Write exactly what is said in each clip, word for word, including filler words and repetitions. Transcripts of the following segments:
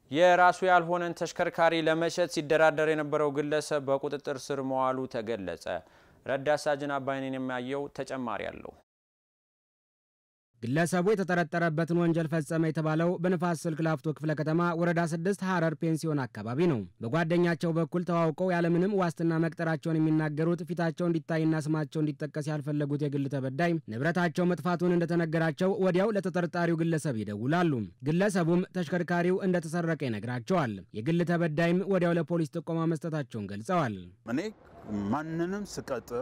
የራሱ ያልሆነን ተሽከርካሪ ለመሸጥ ሲደራደር የነበረው ግለሰብ በቁጥጥር ስር መዋሉ ተገለጸ። ረዳት ሳጅን አባይነን የሚያየው ተጨማሪ አለው። ግለሰቡ የተጠረጠረበትን ወንጀል ፈጸመ የተባለው በንፋስ ስልክ ላፍቶ ክፍለ ከተማ ወረዳ ስድስት ሐረር ፔንሲዮን አካባቢ ነው። በጓደኛቸው በኩል ተዋውቀው ያለምንም ዋስትና መቅጠራቸውን የሚናገሩት ፊታቸው እንዲታይና ስማቸው እንዲጠቀስ ያልፈለጉት የግል ተበዳይ ንብረታቸው መጥፋቱን እንደተነገራቸው ወዲያው ለተጠርጣሪው ግለሰብ ይደውላሉ። ግለሰቡም ተሽከርካሪው እንደተሰረቀ ይነግራቸዋል። የግል ተበዳይም ወዲያው ለፖሊስ ጥቆማ መስጠታቸውን ገልጸዋል። እኔ ማንንም ስቀጥር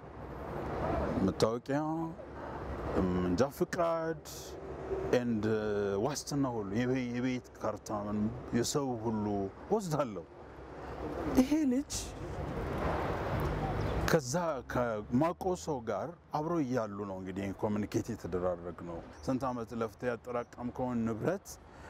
መታወቂያ እንጃ ፍቃድ and ዋስትና ሁሉ የቤት ካርታ የሰው ሁሉ ወስዳለሁ። ይሄ ልጅ ከዛ ከማቆሶ ጋር አብሮ ይያሉ ነው እንግዲህ ኮሙኒኬት የተደራረግ ነው። ስንት አመት ለፍተ ያጠራቀምከው ንብረት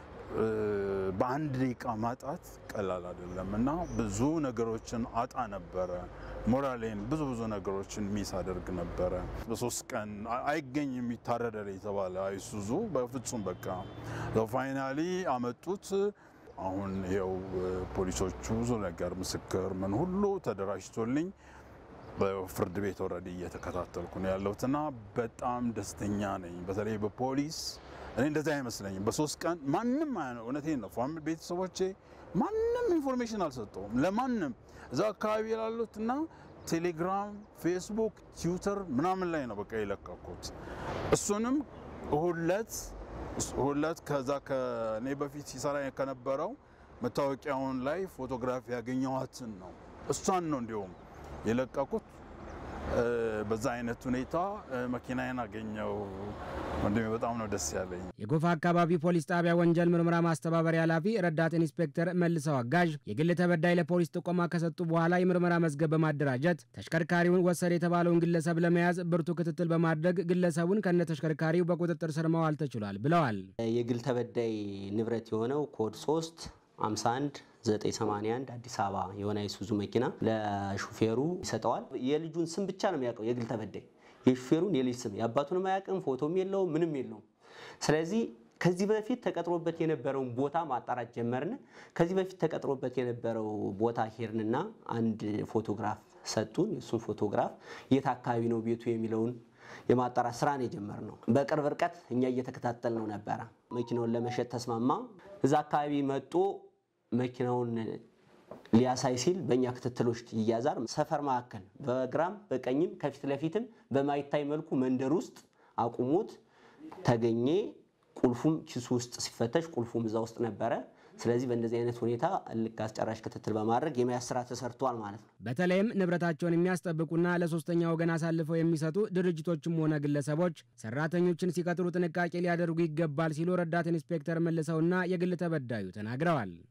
በአንድ ደቂቃ ማጣት ቀላል አይደለምና ብዙ ነገሮችን አጣ ነበር። ሞራሌን ብዙ ብዙ ነገሮችን ሚስ አደርግ ነበር። በሶስት ቀን አይገኝ የሚታረደለ የተባለ አይሱዙ በፍጹም በቃ ፋይናሊ አመጡት። አሁን ይሄው ፖሊሶቹ ብዙ ነገር ምስክር ምን ሁሉ ተደራጅቶልኝ በፍርድ ቤት ኦሬዲ እየተከታተልኩ ነው ያለውትና በጣም ደስተኛ ነኝ። በተለይ በፖሊስ እኔ እንደዛ አይመስለኝም። በሶስት ቀን ማንንም ማነው እውነቴን ነው ፋሚሊ ቤተሰቦቼ ማንንም ኢንፎርሜሽን አልሰጠውም ለማንም እዛ አካባቢ ያሉትና ቴሌግራም ፌስቡክ ትዊተር ምናምን ላይ ነው በቃ ይለቀቁት። እሱንም ሁለት ሁለት ከዛ ከኔ በፊት ሲሰራ ከነበረው መታወቂያውን ላይ ፎቶግራፊ ያገኘዋትን ነው እሷን ነው እንዲሁም የለቀቁት። በዛ አይነት ሁኔታ መኪናዬን አገኘው። ወንድሜ በጣም ነው ደስ ያለኝ። የጎፋ አካባቢ ፖሊስ ጣቢያ ወንጀል ምርመራ ማስተባበሪያ ኃላፊ ረዳት ኢንስፔክተር መልሰው አጋዥ የግል ተበዳይ ለፖሊስ ጥቆማ ከሰጡ በኋላ የምርመራ መዝገብ በማደራጀት ተሽከርካሪውን ወሰደ የተባለውን ግለሰብ ለመያዝ ብርቱ ክትትል በማድረግ ግለሰቡን ከነ ተሽከርካሪው በቁጥጥር ስር ማዋል ተችሏል ብለዋል። የግል ተበዳይ ንብረት የሆነው ኮድ ሶስት ሃምሳ አንድ ዘጠኝ ሰማንያ አንድ አዲስ አበባ የሆነ አይሱዙ መኪና ለሹፌሩ ይሰጣዋል። የልጁን ስም ብቻ ነው የሚያውቀው የግል ተበዳይ። የሹፌሩን የልጅ ስም ያባቱን ማያውቅም፣ ፎቶም የለው ምንም የለው። ስለዚህ ከዚህ በፊት ተቀጥሮበት የነበረው ቦታ ማጣራት ጀመርን። ከዚህ በፊት ተቀጥሮበት የነበረው ቦታ ሄርንና አንድ ፎቶግራፍ ሰጡን። የሱን ፎቶግራፍ የት አካባቢ ነው ቤቱ የሚለውን የማጣራት ስራ ነው የጀመርነው። በቅርብ ርቀት እኛ እየተከታተልነው ነበር። መኪናውን ለመሸጥ ተስማማ። እዛ አካባቢ መጥቶ መኪናውን ሊያሳይ ሲል በእኛ ክትትሎች ይያዛል። ሰፈር ማከል በግራም በቀኝም ከፊት ለፊትም በማይታይ መልኩ መንደር ውስጥ አቁሙት ተገኘ። ቁልፉም ኪሱ ውስጥ ሲፈተሽ ቁልፉም እዛ ውስጥ ነበረ። ስለዚህ በእንደዚህ አይነት ሁኔታ ልካስ ጨራሽ ክትትል በማድረግ የሚያስራ ተሰርቷል ማለት ነው። በተለይም ንብረታቸውን የሚያስጠብቁና ለሶስተኛ ወገን አሳልፈው የሚሰጡ ድርጅቶችም ሆነ ግለሰቦች ሰራተኞችን ሲቀጥሩ ጥንቃቄ ሊያደርጉ ይገባል ሲሉ ረዳት ኢንስፔክተር መልሰውና የግል ተበዳዩ ተናግረዋል።